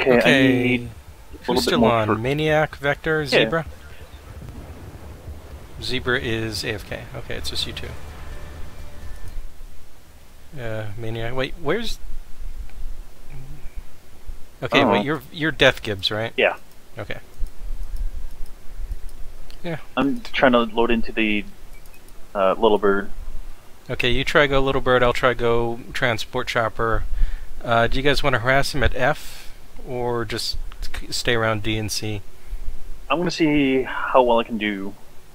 Okay, I need a Who's little bit still more on? for... Maniac, Vector, Yeah. Zebra? Zebra is AFK. Okay, it's just you two. Maniac. Wait, where's... Okay, wait, you're Death Gibbs, right? Yeah. Okay. Yeah. I'm trying to load into the Little Bird. Okay, you try go Little Bird, I'll try go Transport Chopper. Do you guys want to harass him at F, or just stay around D and C? I'm gonna see how well I can do.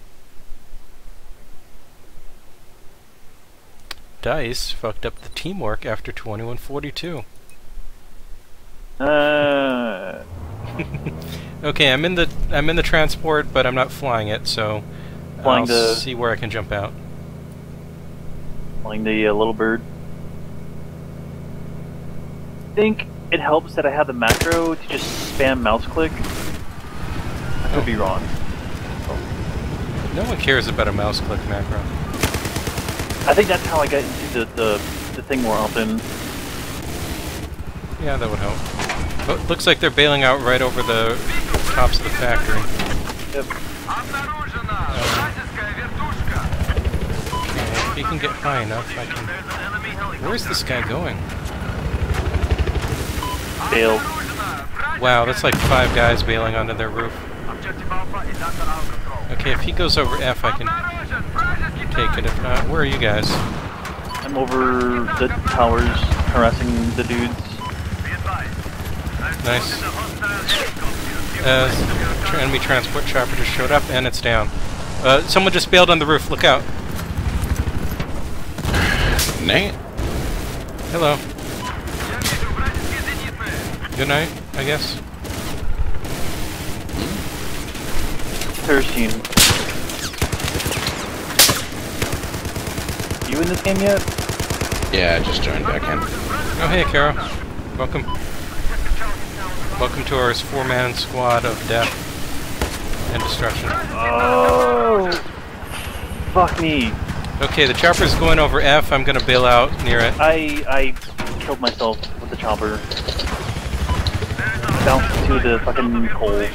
Dice fucked up the teamwork after 2142. Okay, I'm in the transport, but I'm not flying it, so I'll see where I can jump out. Flying the Little Bird. I think it helps that I have the macro to just spam mouse click. I could be wrong. No one cares about a mouse click macro. I think that's how I got into the thing more often. Yeah, that would help. But looks like they're bailing out right over the tops of the factory. Yep. Okay, if he can get high enough, I can... Where's this guy going? Failed. Wow, that's like 5 guys bailing onto their roof. Okay, if he goes over F, I can take it. If not, where are you guys? I'm over the towers, harassing the dudes. Nice. Enemy transport chopper just showed up, and it's down. Someone just bailed on the roof. Look out. Nate? Hello. Good night, I guess. Terracine. You in this game yet? Yeah, I just joined back in. Oh, hey, Kara. Welcome. Welcome to our 4-man squad of death and destruction. Oh! Fuck me. Okay, the chopper's going over F. I'm gonna bail out near it. I killed myself with the chopper. Bounced into the fucking hole.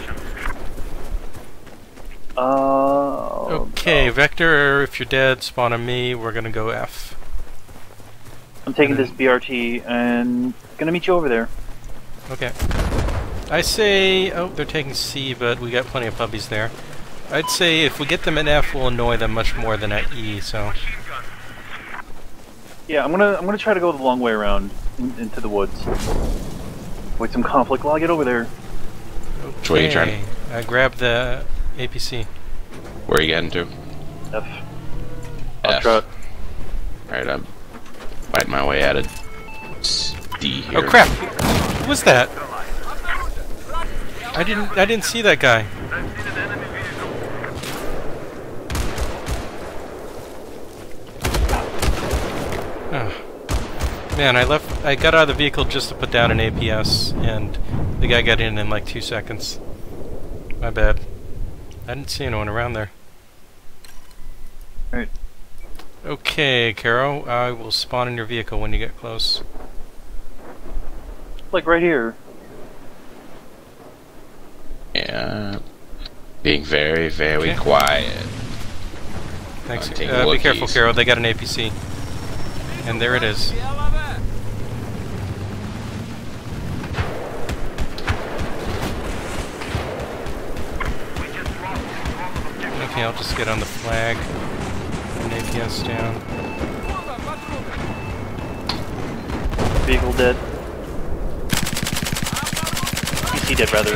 Okay, Vector, if you're dead, spawn on me. We're gonna go F. I'm taking this BRT and gonna meet you over there. Okay. I say... Oh, they're taking C, but we got plenty of puppies there. I'd say if we get them at F, we'll annoy them much more than at E, so... Yeah, I'm gonna try to go the long way around into the woods. Wait some conflict while I get over there. Which way are you turning? I grabbed the APC. Where are you getting to? F. F. Trot. Alright, I'm fighting my way out of D here. Oh crap! What was that? I didn't see that guy. Oh. Man, I got out of the vehicle just to put down an APS, and the guy got in like 2 seconds. My bad. I didn't see anyone around there. Alright. Okay, Caro, I will spawn in your vehicle when you get close. Like right here. Yeah. Being very, very quiet. Thanks. Taking Be careful, lookies. Caro. They got an APC. And there it is. Okay, I'll just get on the flag. An APS down. Vehicle dead. PC dead, rather.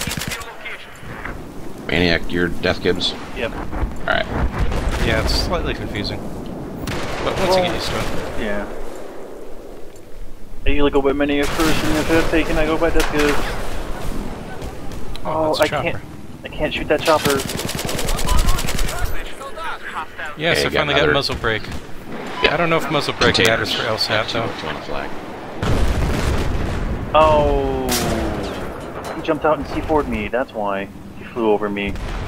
Maniac, you're Death Gibbs? Yep. Alright. Yeah, it's slightly confusing. But once you get used to it. Yeah. I usually go by Maniac first, and if it's taken, I go by Death Gibbs. Oh, that's a I chopper. can't shoot that chopper. Yes, Okay, I finally got muzzle brake. Yeah. I don't know if muzzle brake Containers. matters for LSAT though. On the flag. Oh, he jumped out and C4'd me. That's why he flew over me.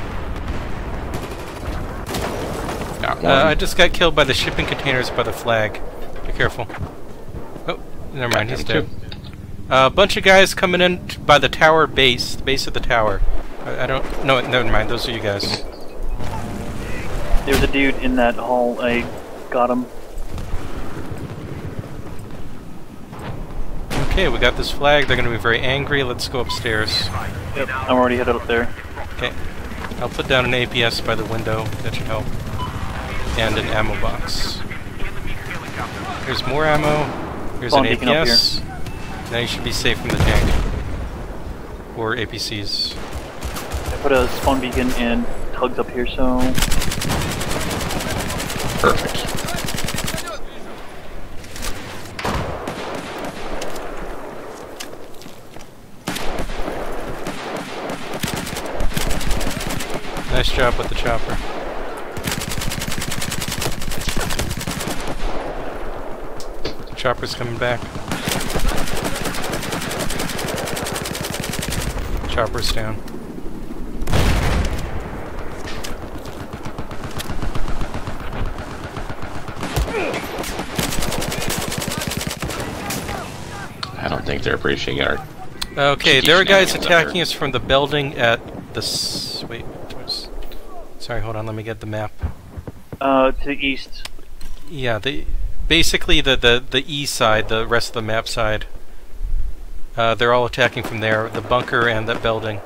Got one. I just got killed by the shipping containers by the flag. Be careful. Oh, never mind, he's him dead. too. A bunch of guys coming in by the tower base, the base of the tower. I don't... No, never mind. Those are you guys. There's a dude in that hall. I got him. Okay, we got this flag. They're going to be very angry. Let's go upstairs. Yep, I'm already headed up there. Okay. I'll put down an APS by the window. That should help. And an ammo box. There's more ammo. Here's an APS. Now you should be safe from the tank. Or APCs. I put a spawn beacon and tugs up here, so... Perfect. Nice job with the chopper. The chopper's coming back. Chopper's down. I don't think they're appreciating our... Okay, there are guys attacking us from the building at the... Wait. Sorry, hold on, let me get the map. To the east. Yeah, basically the east side, the rest of the map side. They're all attacking from there, the bunker and that building.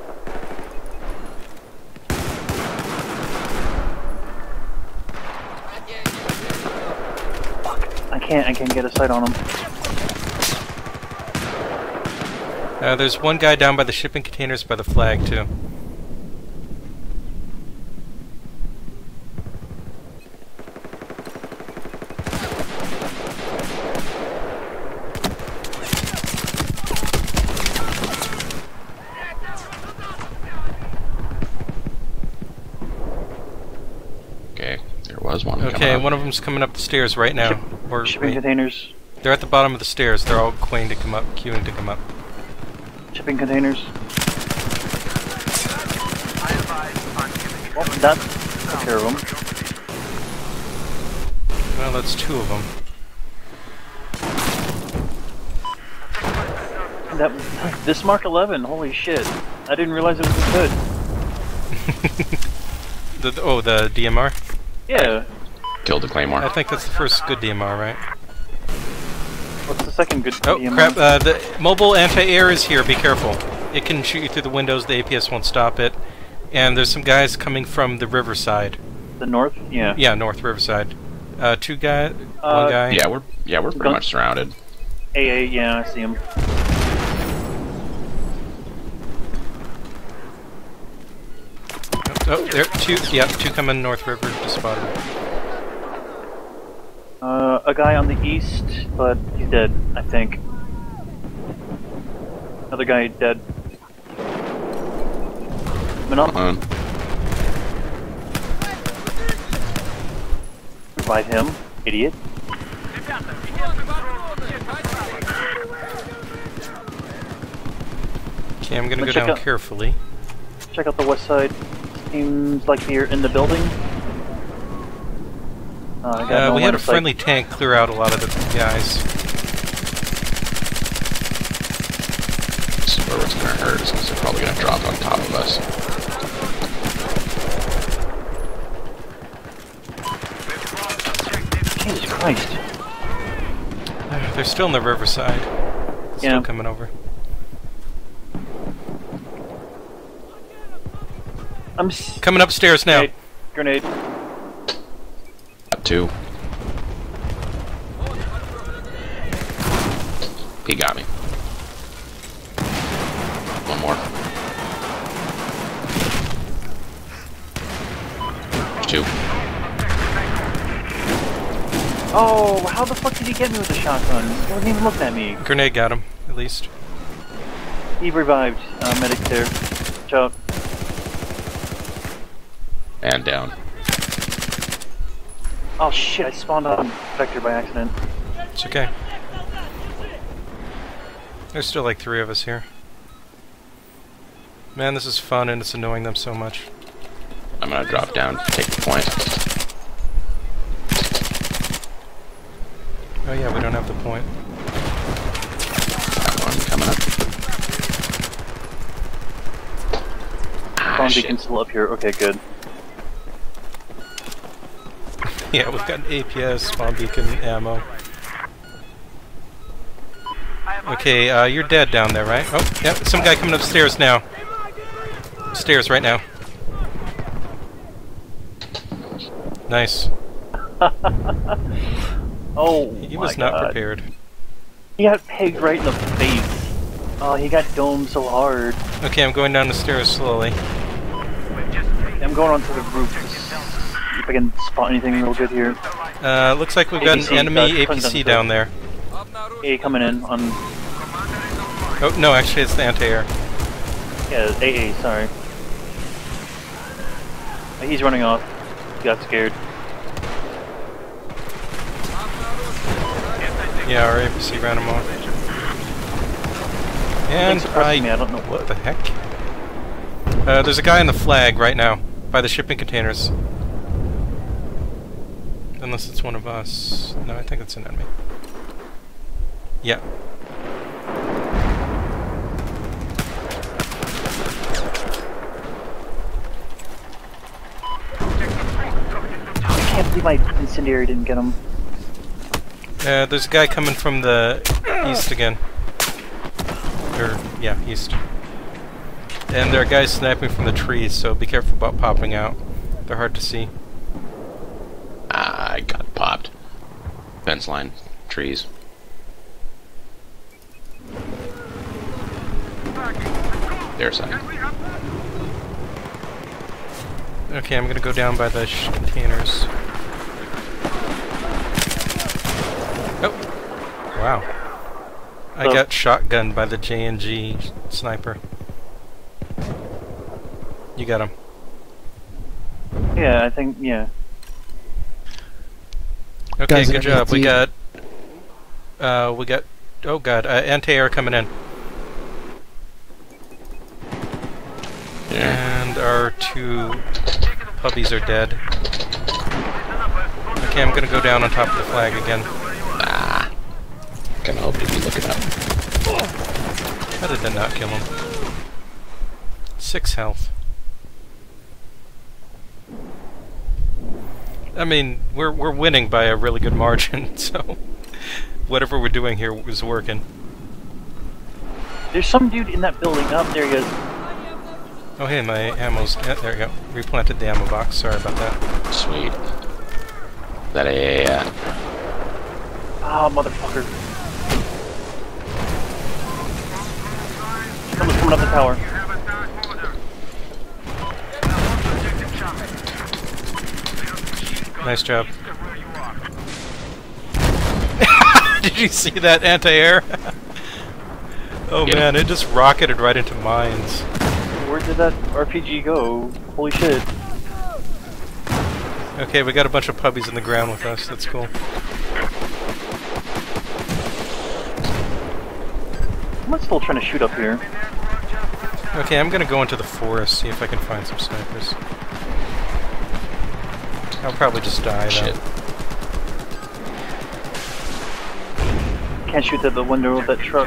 Fuck, I can't get a sight on them. There's one guy down by the shipping containers by the flag, too. Okay, one of them's coming up the stairs right now. Shipping containers. They're at the bottom of the stairs. They're all queuing to come up. Shipping containers. Well, that took care of them. Well, that's two of them. This Mark 11, holy shit. I didn't realize it was this good. the DMR? Yeah. Killed the Claymore. I think that's the first good DMR, right? What's the second good DMR? Oh, crap. The mobile anti-air is here. Be careful. It can shoot you through the windows. The APS won't stop it. And there's some guys coming from the riverside. The north? Yeah. Yeah, north riverside. Two guys. One guy. Yeah, we're pretty much surrounded. AA, yeah, I see him. Oh, there, two coming North River, just spotted. A guy on the east, but he's dead, I think. Another guy dead. Coming up. Revive him, idiot. Okay, I'm gonna go down carefully. Check out the west side. Seems like you're in the building. We had a friendly tank clear out a lot of the guys. This is where what's going to hurt, is because they're probably going to drop on top of us. Jesus Christ. They're still in the riverside. Still coming over. I'm coming upstairs now. Grenade. Got two. He got me. One more. There's two. Oh, how the fuck did he get me with a shotgun? He wasn't even looking at me. Grenade got him, at least. He revived. Medic there. Watch out. And down. Oh shit, I spawned on Vector by accident. It's okay. There's still like 3 of us here. Man, this is fun and it's annoying them so much. I'm gonna drop down, take the point. Oh yeah, we don't have the point. Got one coming up. Spawn shit. beacon's still up here. Okay, good. Yeah, we've got an APS, spawn beacon, ammo. Okay, you're dead down there, right? Oh, yeah, some guy coming upstairs now. Stairs right now. Nice. Oh, He was not prepared. He got pegged right in the face. Oh, he got domed so hard. Okay, I'm going down the stairs slowly. I'm going onto the roof to see if I can spot anything real good here. Looks like we've got an APC, enemy comes APC down there. AA coming in on... Oh, no, actually it's the anti-air. Yeah, AA, sorry. He's running off. He got scared. Yeah, our APC ran him off. And Me, I don't know what the heck? There's a guy in the flag right now, by the shipping containers. Unless it's one of us. No, I think it's an enemy. Yeah. I can't believe my incendiary didn't get him. There's a guy coming from the east again. Or, yeah, east. And there are guys sniping from the trees, so be careful about popping out. They're hard to see. I got popped. Fence line, trees. Their side. Okay, I'm gonna go down by the containers. Oh! Wow. I got shotgunned by the J&G sniper. You got him. Yeah, I think, yeah. Okay, Guys, good job. We NAT. got, oh god, anti-air coming in. Yeah. And our two puppies are dead. Okay, I'm gonna go down on top of the flag again. Ah. Kinda hope to be looking up. How did that not kill him? 6 health. I mean, we're winning by a really good margin, so whatever we're doing here is working. There's some dude in that building. Up there he is. Oh hey, my ammo's... Yeah, there we go. Replanted the ammo box. Sorry about that. Sweet. That a Ah, motherfucker. Someone's coming up the tower. Nice job. Did you see that anti-air? Oh Yeah. man, it just rocketed right into mines. Where did that RPG go? Holy shit. Okay, we got a bunch of puppies in the ground with us. That's cool. I'm still trying to shoot up here. Okay, I'm gonna go into the forest, see if I can find some snipers. I'll probably just die though. shit. Can't shoot at the window of that truck.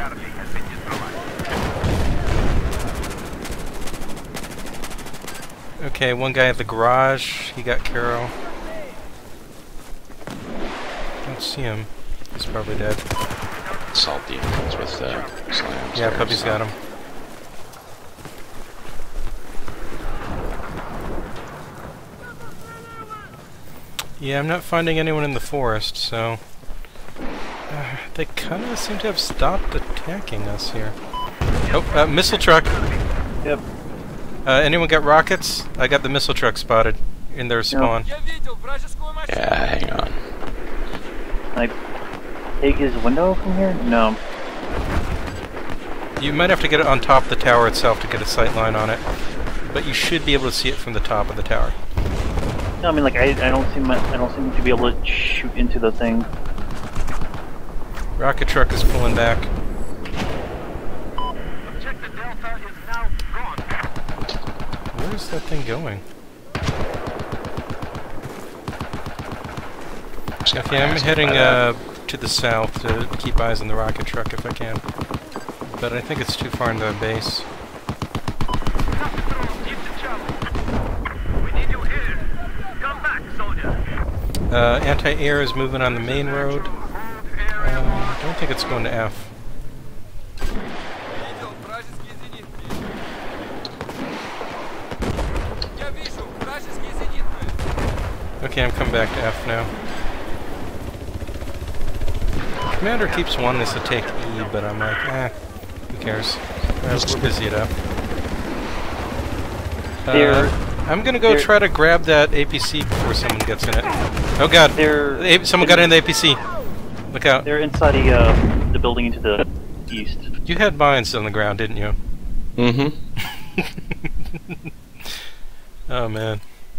Okay, one guy at the garage, he got Carol. Don't see him. He's probably dead. Salty comes with slams. Yeah, puppy's got him. Yeah, I'm not finding anyone in the forest, so... they kind of seem to have stopped attacking us here. Oh, missile truck! Yep. Anyone got rockets? I got the missile truck spotted in their spawn. Yeah, hang on. Can I take his window from here? No. You might have to get it on top of the tower itself to get a sight line on it, but you should be able to see it from the top of the tower. No, I mean like I don't seem to be able to shoot into the thing. Rocket truck is pulling back. Where's that thing going? Okay, I'm heading to the south to keep eyes on the rocket truck if I can. but I think it's too far into the base. Anti-air is moving on the main road. I don't think it's going to F. Okay, I'm coming back to F now. Commander keeps wanting us to take E, but I'm like, who cares? We're busy it up. I'm gonna go try to grab that APC before someone gets in it. Oh god, someone got in the APC. Look out. They're inside the building into the east. You had mines on the ground, didn't you? Mm-hmm. Oh man.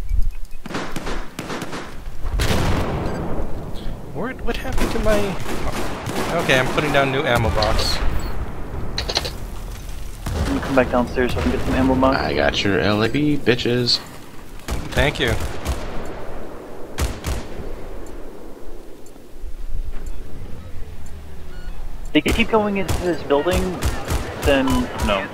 What happened to my... Okay, I'm putting down new ammo box. I'm gonna come back downstairs so I can get some ammo box. I got your LAB, bitches. Thank you. They keep going into this building, then no.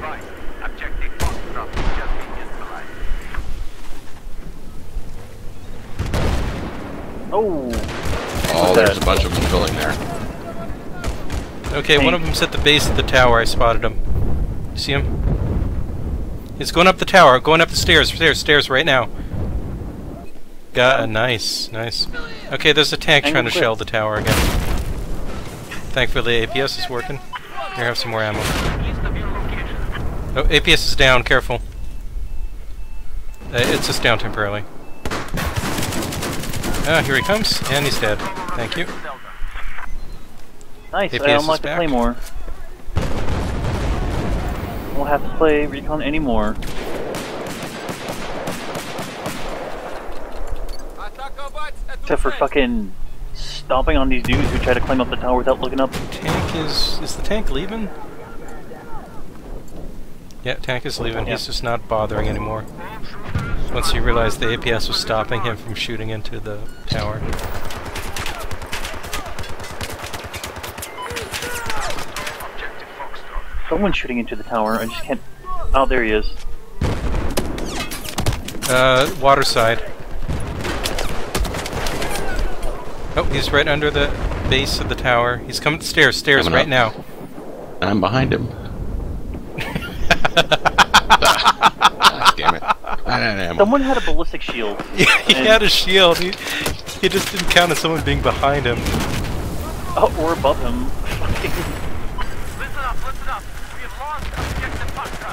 Oh, there's a bunch of them filling there. Okay, one of them's at the base of the tower. I spotted him. You see him? He's going up the tower, going up the stairs right now. Got a nice. Okay, there's a tank trying to shell the tower again. Thankfully, the APS is working. Here, have some more ammo. Oh, APS is down. Careful. It's just down temporarily. Ah, here he comes, and he's dead. Thank you. Nice, APS I unlocked the Claymore. Won't have to play Recon anymore. Except for fucking stomping on these dudes who try to climb up the tower without looking up. Tank is the tank leaving? Yeah, tank is leaving. Yeah. He's just not bothering anymore. Once he realized the APS was stopping him from shooting into the tower. Someone's shooting into the tower, I just can't... Oh, there he is. Water side. Oh, he's right under the base of the tower. He's coming stairs right now. I'm behind him. Damn it. Someone had a ballistic shield. Yeah, he had a shield. He just didn't count on someone being behind him. Oh, or above him. Listen up. We have lost objective Foxtrot.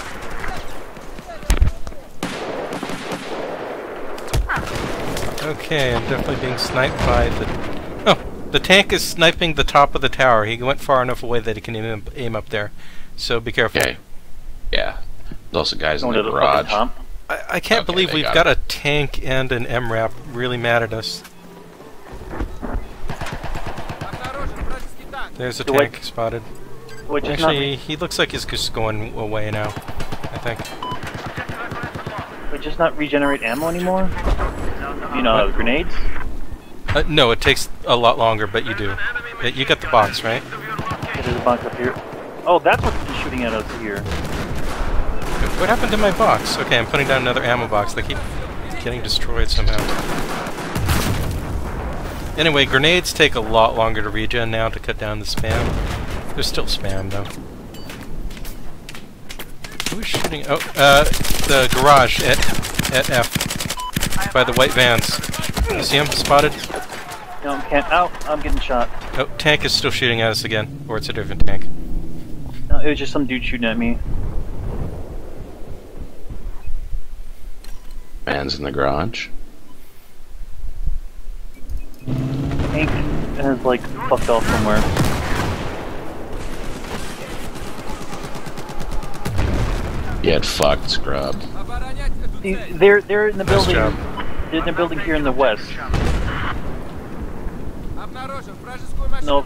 Okay, I'm definitely being sniped by the... Oh, the tank is sniping the top of the tower. He went far enough away that he can aim up there. So be careful. Okay. Yeah. There's also guys in Going the to the fucking garage. top. I can't believe we've got a tank and an MRAP really mad at us. There's a tank spotted. Actually, he looks like he's just going away now, I think. We just not regenerate ammo anymore? You know, grenades? No, it takes a lot longer, but you do. You got the box, right? There's a box up here. Oh, that's what's been shooting at us here. What happened to my box? Okay, I'm putting down another ammo box. They keep getting destroyed somehow. Anyway, grenades take a lot longer to regen now to cut down the spam. There's still spam, though. Who's shooting? Oh, the garage at F. By the white vans. You see him? Spotted? No, I can't. Ow, I'm getting shot. Oh, tank is still shooting at us again. Or it's a different tank. No, it was just some dude shooting at me. Vans in the garage. Tank has, like, fucked off somewhere. Get fucked, scrub. They're in the Nice building. job. They're in the building here in the west. No.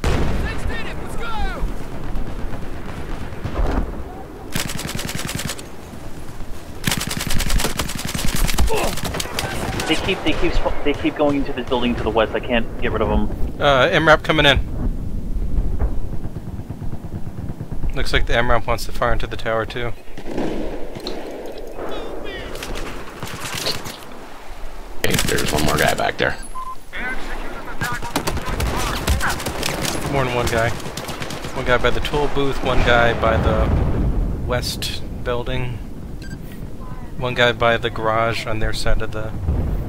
They keep going into this building to the west. I can't get rid of them. MRAP coming in. Looks like the MRAP wants to fire into the tower too. Okay, there's one more guy back there. More than one guy. One guy by the tool booth, one guy by the west building, one guy by the garage on their side of the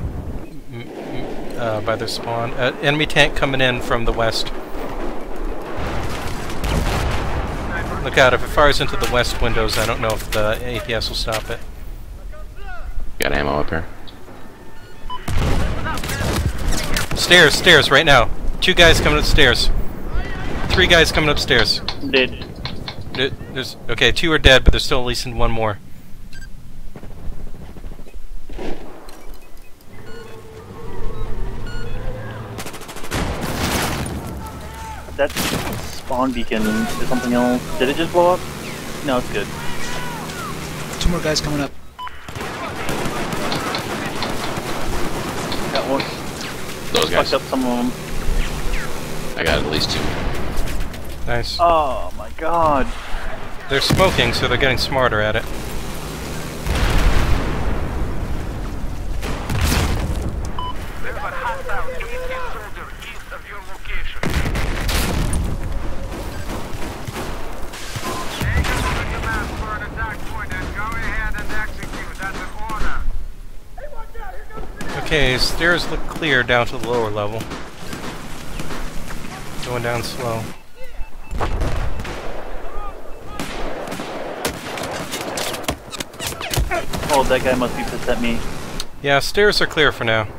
by their spawn. Enemy tank coming in from the west. Look out, if it fires into the west windows, I don't know if the APS will stop it. Got ammo up here. Stairs, stairs, right now. 2 guys coming upstairs. 3 guys coming upstairs. Dead. There's, okay, 2 are dead, but there's still at least one more. That spawn beacon is something else. Did it just blow up? No, it's good. 2 more guys coming up. Got one. Those guys. Fucked up some of them. I got at least 2. Nice. Oh my god. They're smoking, so they're getting smarter at it. There's a hostile APS soldier east of your location. Take a look at your map for an attack point and go ahead and execute. That's an order. Okay, stairs look clear down to the lower level. Going down slow. Oh, that guy must be pissed at me. Yeah, stairs are clear for now.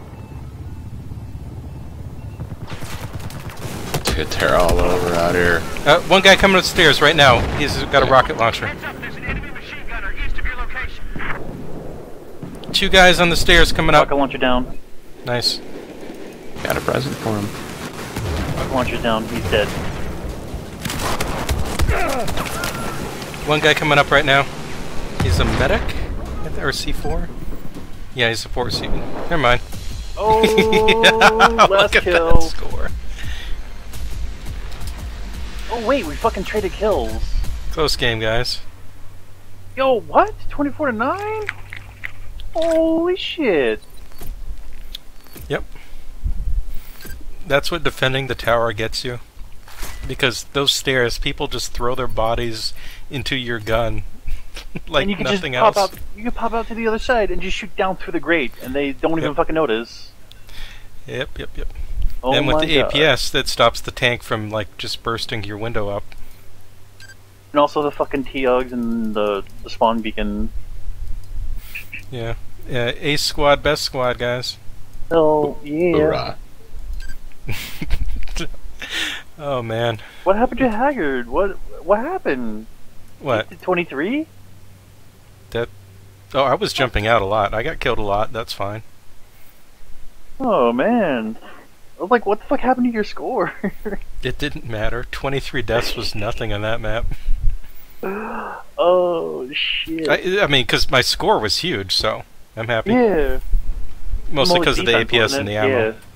They're all over out here. One guy coming upstairs right now. He's got a rocket launcher. Heads up, there's an enemy machine gunner east of your location. 2 guys on the stairs coming up. Rocket launcher down. Nice. Got a present for him. Rocket launcher's down. He's dead. One guy coming up right now. He's a medic? Or C4? Yeah, he's a 4C. Never mind. Oh, last Look at kill. that score. Oh wait, we fucking traded kills. Close game, guys. Yo, what? 24-9? Holy shit. Yep. That's what defending the tower gets you. Because those stairs, people just throw their bodies into your gun like and you can nothing just pop else. out. You can pop out to the other side and just shoot down through the grate, and they don't even fucking notice. Yep. Oh And with my the God. APS, that stops the tank from like just bursting your window up. And also the fucking T-Ugs and the spawn beacon. Yeah. Ace squad, best squad, guys. Oh yeah. Hoorah. Oh man. What happened to Haggard? What happened? What? 23? Oh, I was jumping out a lot. I got killed a lot. That's fine. Oh man. I was like, what the fuck happened to your score? It didn't matter. 23 deaths was nothing on that map. Oh shit. I mean, because my score was huge, so I'm happy. Yeah. Mostly More because of the defense, APS wasn't and the it? ammo. Yeah.